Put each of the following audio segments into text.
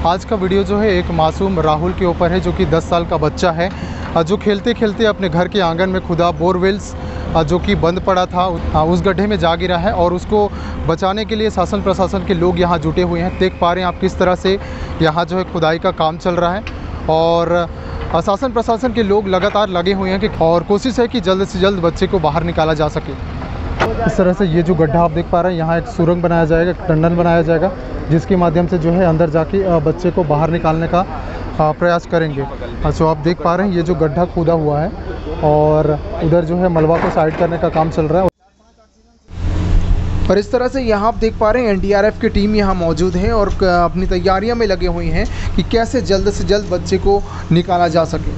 आज का वीडियो जो है एक मासूम राहुल के ऊपर है, जो कि 10 साल का बच्चा है, जो खेलते खेलते अपने घर के आंगन में खुदा बोरवेल्स जो कि बंद पड़ा था उस गड्ढे में जा गिरा है। और उसको बचाने के लिए शासन प्रशासन के लोग यहाँ जुटे हुए हैं। देख पा रहे हैं आप किस तरह से यहाँ जो है खुदाई का काम चल रहा है और शासन प्रशासन के लोग लगातार लगे हुए हैं कि और कोशिश है कि जल्द से जल्द बच्चे को बाहर निकाला जा सके। इस तरह से ये जो गड्ढा आप देख पा रहे हैं, यहाँ एक सुरंग बनाया जाएगा, एक टनल बनाया जाएगा, जिसके माध्यम से जो है अंदर जाके बच्चे को बाहर निकालने का प्रयास करेंगे। जो आप देख पा रहे हैं ये जो गड्ढा खोदा हुआ है और उधर जो है मलबा को साइड करने का काम चल रहा है। और इस तरह से यहाँ आप देख पा रहे हैं एनडीआरएफ की टीम यहाँ मौजूद है और अपनी तैयारियों में लगे हुए हैं कि कैसे जल्द से जल्द बच्चे को निकाला जा सके।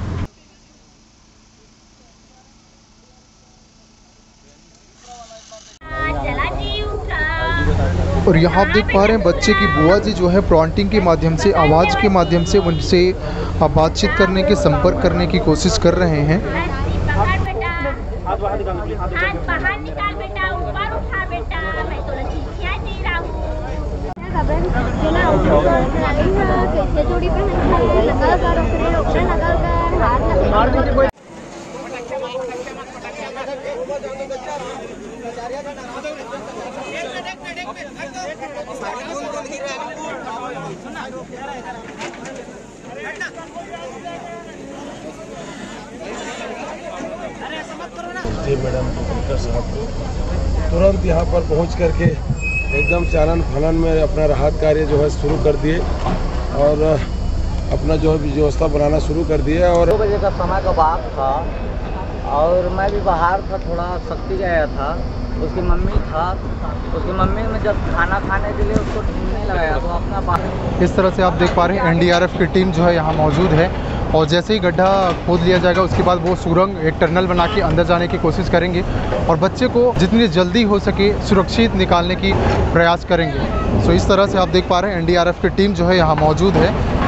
और यहाँ आप देख पा रहे हैं बच्चे की बुआ जी जो है प्रॉन्टिंग के माध्यम से, आवाज़ के माध्यम से उनसे बातचीत करने के, संपर्क करने की कोशिश कर रहे हैं। मैडम कलेक्टर साहब को तुरंत यहाँ पर पहुँच करके एकदम चालन फलन में अपना राहत कार्य जो है शुरू कर दिए और अपना जो है व्यवस्था बनाना शुरू कर दिया। और 2 बजे का समय का बात था और मैं भी बाहर था, थोड़ा शक्ति गया था। उसकी मम्मी था, उसकी मम्मी में जब खाना खाने के लिए उसको ढूंढने लगाया तो अपना बाहर। इस तरह से आप देख पा रहे हैं एनडीआरएफ की टीम जो है यहाँ मौजूद है और जैसे ही गड्ढा खोद लिया जाएगा उसके बाद वो सुरंग एक टनल बना के अंदर जाने की कोशिश करेंगे और बच्चे को जितनी जल्दी हो सके सुरक्षित निकालने की प्रयास करेंगे। इस तरह से आप देख पा रहे हैं एनडीआरएफ की टीम जो है यहाँ मौजूद है।